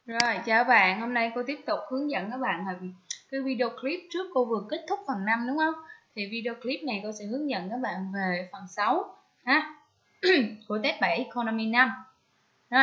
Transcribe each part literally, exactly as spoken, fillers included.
Rồi, chào bạn, hôm nay cô tiếp tục hướng dẫn các bạn hình cái video clip trước cô vừa kết thúc phần năm đúng không? Thì video clip này cô sẽ hướng dẫn các bạn về phần sáu ha của test bảy Economy năm. Rồi.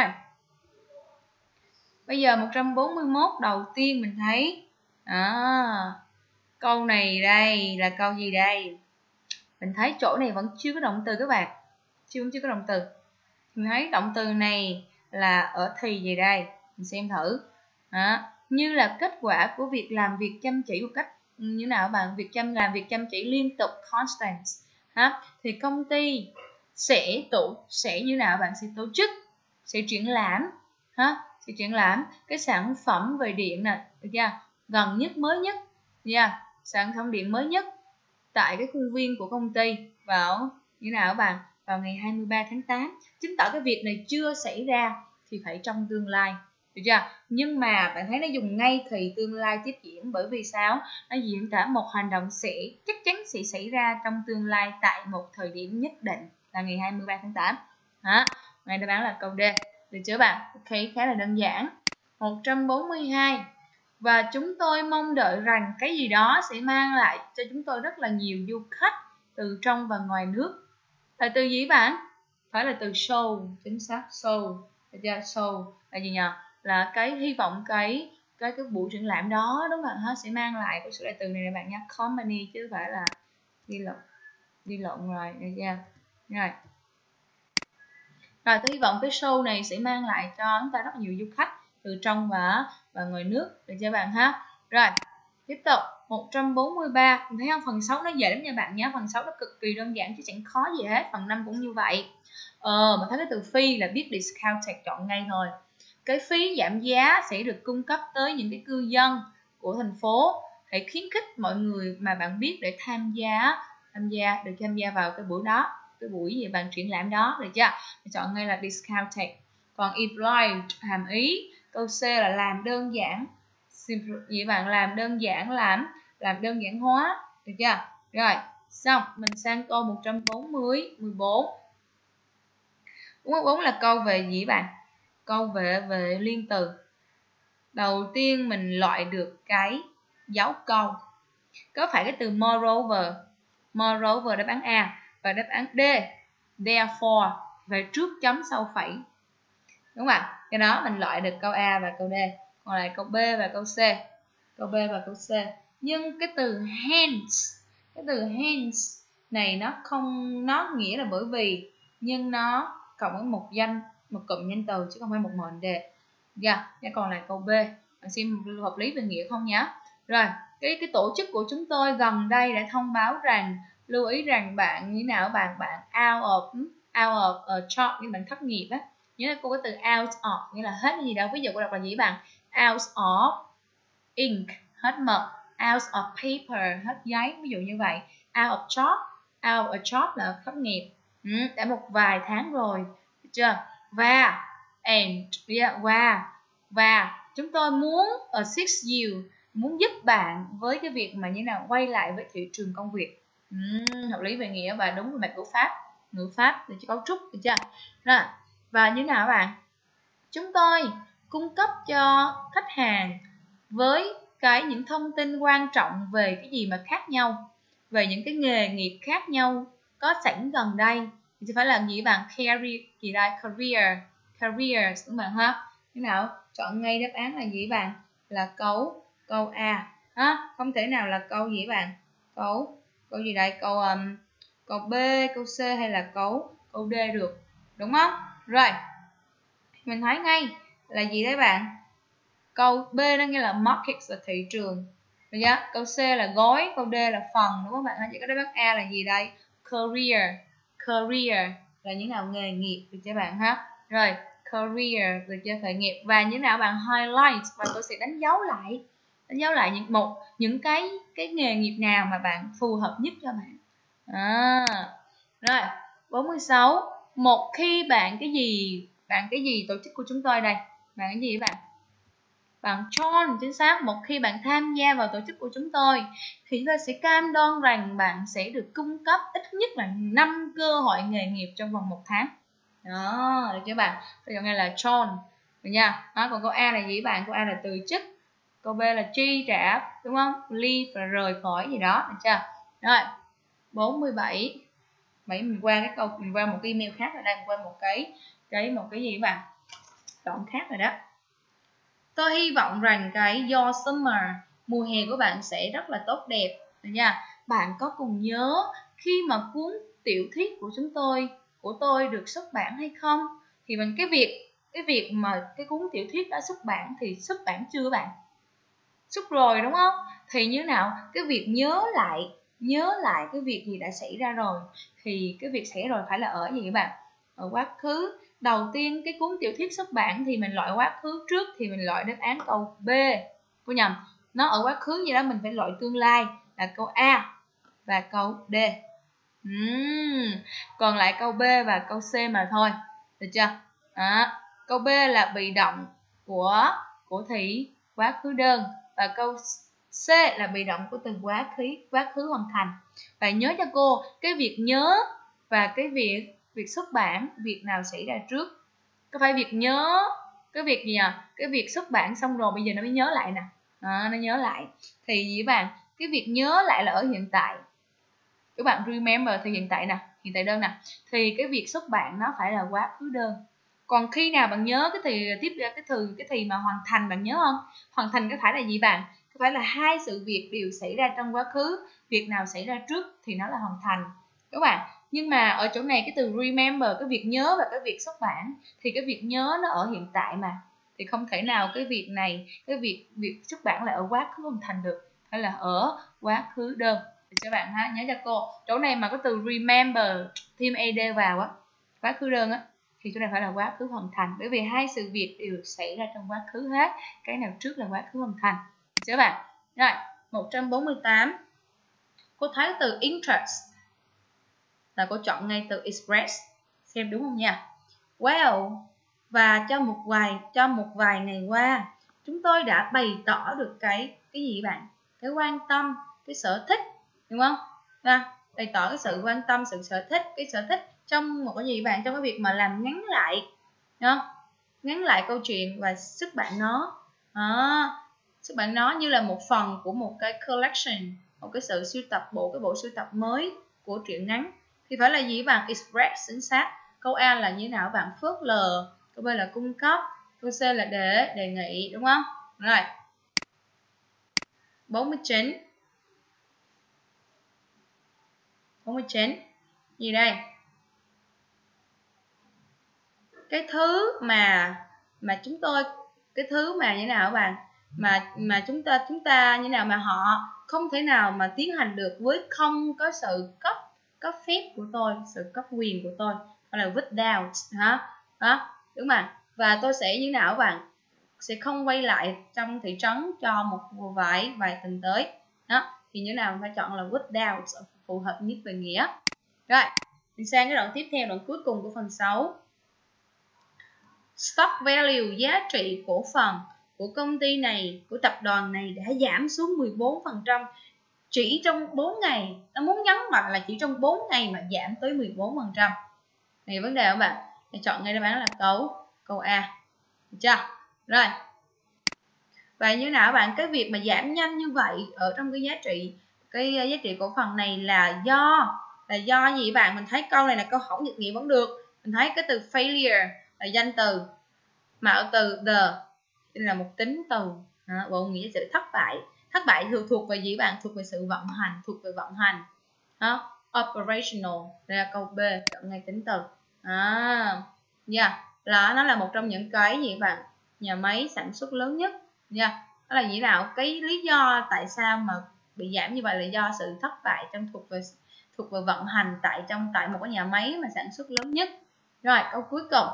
Bây giờ một trăm bốn mươi mốt đầu tiên mình thấy à, câu này đây là câu gì đây? Mình thấy chỗ này vẫn chưa có động từ các bạn. Chưa chưa có động từ. Mình thấy động từ này là ở thì gì đây? Mình xem thử. Đó. Như là kết quả của việc làm việc chăm chỉ một cách như nào bạn, việc chăm làm việc chăm chỉ liên tục, constant ha, thì công ty sẽ tổ sẽ như nào bạn, sẽ tổ chức, sẽ triển lãm ha, sẽ triển lãm cái sản phẩm về điện nè, được chưa, gần nhất, mới nhất nha, sản phẩm điện mới nhất tại cái khuôn viên của công ty vào như nào bạn, vào ngày hai mươi ba tháng tám, chứng tỏ cái việc này chưa xảy ra thì phải trong tương lai, được chưa? Nhưng mà bạn thấy nó dùng ngay thì tương lai tiếp diễn, bởi vì sao? Nó diễn tả một hành động sẽ chắc chắn sẽ xảy ra trong tương lai tại một thời điểm nhất định là ngày hai mươi ba tháng tám. Đó, này đáp án là câu D, được chưa bạn? Ok, khá là đơn giản. một trăm bốn mươi hai. Và chúng tôi mong đợi rằng cái gì đó sẽ mang lại cho chúng tôi rất là nhiều du khách từ trong và ngoài nước. Là từ gì bạn? Phải là từ show, chính xác, show. Được chưa? Show là gì nhỉ? Là cái hy vọng cái cái cái buổi triển lãm đó, đúng không? Nó sẽ mang lại cái số đại từ này này bạn nha, company chứ không phải là đi lộn đi lộn rồi, được chưa? Rồi. Rồi tôi hy vọng cái show này sẽ mang lại cho chúng ta rất nhiều du khách từ trong và và ngoài nước, được chưa bạn ha? Rồi, tiếp tục một trăm bốn mươi ba. Mình thấy không, phần sáu nó dễ lắm nha bạn nhé. Phần sáu nó cực kỳ đơn giản chứ chẳng khó gì hết. Phần năm cũng như vậy. Ờ, mà thấy cái từ phi là biết discounted, chọn ngay thôi. Cái phí giảm giá sẽ được cung cấp tới những cái cư dân của thành phố, hãy khuyến khích mọi người mà bạn biết để tham gia tham gia được tham gia vào cái buổi đó, cái buổi gì bạn triển lãm đó, được chưa? Mình chọn ngay là discounted. Còn implied hàm ý, câu C là làm đơn giản, simple gì bạn, làm đơn giản, làm làm đơn giản hóa, được chưa? Rồi xong mình sang câu một trăm bốn mươi mười bốn. bốn mươi bốn là câu về gì bạn? Câu về về liên từ. Đầu tiên mình loại được cái dấu câu, có phải cái từ moreover, moreover đáp án A, và đáp án D therefore về trước chấm sau phẩy, đúng không ạ? Cái đó mình loại được câu A và câu D, còn lại câu B và câu C, câu B và câu C. Nhưng cái từ hence, cái từ hence này nó không, nó nghĩa là bởi vì, nhưng nó cộng với một danh, một cụm danh từ chứ không phải một mệnh đề. Yeah, cái còn lại câu B, bạn xem hợp lý về nghĩa không nhé. Rồi, cái cái tổ chức của chúng tôi gần đây đã thông báo rằng, lưu ý rằng bạn như nào bạn, bạn out of out of a job, như bạn thất nghiệp á, nhớ cô có từ out of nghĩa là hết gì đâu. Ví dụ cô đọc là gì bạn, out of ink, hết mực, out of paper, hết giấy, ví dụ như vậy. Out of job, out of a job là thất nghiệp, ừ, đã một vài tháng rồi, được chưa? Và and yeah, và và chúng tôi muốn assist you, muốn giúp bạn với cái việc mà như nào quay lại với thị trường công việc. uhm, hợp lý về nghĩa và đúng về mặt ngữ pháp, ngữ pháp để cho cấu trúc, được chưa? Rồi, và như nào bạn, chúng tôi cung cấp cho khách hàng với cái những thông tin quan trọng về cái gì mà khác nhau, về những cái nghề nghiệp khác nhau có sẵn gần đây, thì phải làm gì bạn, career gì đây, career careers, đúng bạn ha? Thế nào, chọn ngay đáp án là gì bạn, là câu câu A ha, không thể nào là câu gì bạn, câu câu gì đây, câu um, câu B, câu C hay là câu câu D được, đúng không? Rồi mình thấy ngay là gì đấy bạn, câu B nó nghĩa là market là thị trường, được chưa? Câu C là gói, câu D là phần, đúng không bạn? Chỉ có đáp án A là gì đây, career, career là những nào nghề nghiệp, được chưa bạn ha? Rồi career được chưa, khởi nghiệp. Và như nào bạn, highlight, và tôi sẽ đánh dấu lại đánh dấu lại những một những cái cái nghề nghiệp nào mà bạn phù hợp nhất cho bạn. À, rồi bốn mươi sáu. Một khi bạn cái gì bạn cái gì tổ chức của chúng tôi đây, bạn cái gì bạn, bạn join, chính xác. Một khi bạn tham gia vào tổ chức của chúng tôi thì chúng tôi sẽ cam đoan rằng bạn sẽ được cung cấp ít nhất là năm cơ hội nghề nghiệp trong vòng một tháng. Đó, được chưa bạn? Tôi chọn ngay là join, được nha. Đó, còn câu A là gì bạn? Câu A là từ chức, câu B là chi trả, đúng không? Leave là rời khỏi gì đó, được chưa? Rồi bốn mươi bảy, bảy mình qua cái câu mình qua một cái email khác rồi đây, mình qua một cái cái một cái gì các bạn, đoạn khác rồi đó. Tôi hy vọng rằng cái your summer, mùa hè của bạn sẽ rất là tốt đẹp, được nha. Bạn có cùng nhớ khi mà cuốn tiểu thuyết của chúng tôi của tôi được xuất bản hay không? Thì mình cái việc cái việc mà cái cuốn tiểu thuyết đã xuất bản thì xuất bản chưa bạn? Xuất rồi đúng không? Thì như nào? Cái việc nhớ lại nhớ lại cái việc gì đã xảy ra rồi, thì cái việc xảy ra rồi phải là ở gì các bạn? Ở quá khứ. Đầu tiên cái cuốn tiểu thuyết xuất bản thì mình loại quá khứ trước, thì mình loại đáp án câu B. Cô nhầm, nó ở quá khứ gì đó mình phải loại tương lai là câu A và câu D. uhm. Còn lại câu B và câu C mà thôi, được chưa? À, câu B là bị động của của thị quá khứ đơn, và câu C là bị động của từ quá khứ quá khứ hoàn thành. Và nhớ cho cô, cái việc nhớ và cái việc việc xuất bản, việc nào xảy ra trước? Có phải việc nhớ cái việc gì à? Cái việc xuất bản xong rồi bây giờ nó mới nhớ lại nè. À, nó nhớ lại. Thì gì bạn? Cái việc nhớ lại là ở hiện tại. Các bạn remember thì hiện tại nè, hiện tại đơn nè. Thì cái việc xuất bản nó phải là quá khứ đơn. Còn khi nào bạn nhớ cái thì tiếp cái từ cái thì mà hoàn thành, bạn nhớ không? Hoàn thành có phải là gì bạn? Có phải là hai sự việc đều xảy ra trong quá khứ, việc nào xảy ra trước thì nó là hoàn thành các bạn. Nhưng mà ở chỗ này cái từ remember, cái việc nhớ và cái việc xuất bản, thì cái việc nhớ nó ở hiện tại mà, thì không thể nào cái việc này cái việc việc xuất bản là ở quá khứ hoàn thành được, hay là ở quá khứ đơn. Thì cho bạn ha, nhớ cho cô chỗ này mà có từ remember thêm ed vào á, quá khứ đơn á, thì chỗ này phải là quá khứ hoàn thành, bởi vì hai sự việc đều xảy ra trong quá khứ hết, cái nào trước là quá khứ hoàn thành. Được chưa bạn? Rồi một trăm bốn mươi tám, cô thấy từ interest là cô chọn ngay từ express, xem đúng không nha. Well, và cho một vài cho một vài ngày qua chúng tôi đã bày tỏ được cái cái gì bạn? Cái quan tâm, cái sở thích, đúng không? À, bày tỏ cái sự quan tâm, sự sở thích, cái sở thích trong một cái gì bạn? Trong cái việc mà làm ngắn lại, đúng không? Ngắn lại câu chuyện và xuất bản nó. À, xuất bản nó như là một phần của một cái collection, một cái sự sưu tập, bộ cái bộ sưu tập mới của truyện ngắn, thì phải là gì bạn? Express, chính xác. Câu A là như thế nào bạn? Phớt lờ. Câu B là cung cấp. Câu C là để đề nghị, đúng không? Rồi bốn mươi chín, bốn mươi chín gì đây? Cái thứ mà mà chúng tôi cái thứ mà như thế nào các bạn? Mà mà chúng ta chúng ta như nào mà họ không thể nào mà tiến hành được với không có sự cấp cấp phép của tôi, sự cấp quyền của tôi, hoặc là without hả? Đó, đúng mà. Và tôi sẽ như nào các bạn? Sẽ không quay lại trong thị trấn cho một vài vài tuần tới. Đó, thì như nào phải chọn là without, phù hợp nhất về nghĩa. Rồi, mình sang cái đoạn tiếp theo, đoạn cuối cùng của phần sáu. Stock value, giá trị cổ phần của công ty này, của tập đoàn này đã giảm xuống mười bốn phần trăm chỉ trong bốn ngày. Nó muốn nhấn mạnh là chỉ trong bốn ngày mà giảm tới mười bốn phần trăm. Này vấn đề các bạn, thì chọn ngay đáp án là câu câu A. Được chưa? Rồi. Và như nào các bạn, cái việc mà giảm nhanh như vậy ở trong cái giá trị cái giá trị cổ phần này là do là do gì bạn? Mình thấy câu này là câu hỏi dịch nghĩa vẫn được. Mình thấy cái từ failure là danh từ, mà ở từ the là một tính từ, bộ nghĩa sự thất bại. Thất bại thường thuộc về gì bạn? Thuộc về sự vận hành, thuộc về vận hành. Đó, operational, đây là câu B, chọn ngay tính từ. À, yeah, là nó là một trong những cái gì bạn? Nhà máy sản xuất lớn nhất. Nha, yeah. Đó là gì nào? Cái lý do tại sao mà bị giảm như vậy là do sự thất bại trong thuộc về thuộc về vận hành tại trong tại một cái nhà máy mà sản xuất lớn nhất. Rồi, câu cuối cùng.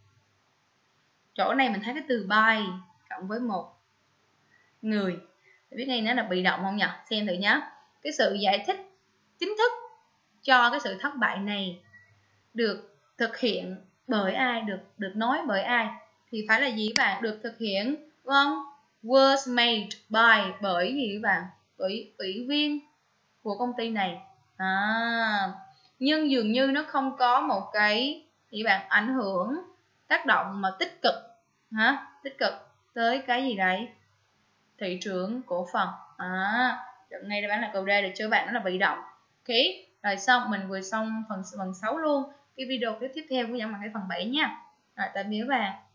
Chỗ này mình thấy cái từ by cộng với một người, biết ngay nó là bị động không nhỉ? Xem thử nhé. Cái sự giải thích chính thức cho cái sự thất bại này được thực hiện bởi ai, được được nói bởi ai, thì phải là gì bạn? Được thực hiện, đúng không? Was made by, bởi gì bạn? Bởi ủy viên của công ty này. À, nhưng dường như nó không có một cái gì bạn ảnh hưởng, tác động mà tích cực hả tích cực tới cái gì đấy, thị trường cổ phần. À, chọn ngay đáp án là câu D được chưa bạn, đó là bị động. Ok, rồi xong mình vừa xong phần phần sáu luôn. Cái video tiếp theo của giảng bằng cái phần bảy nha. Rồi tạm biệt các bạn.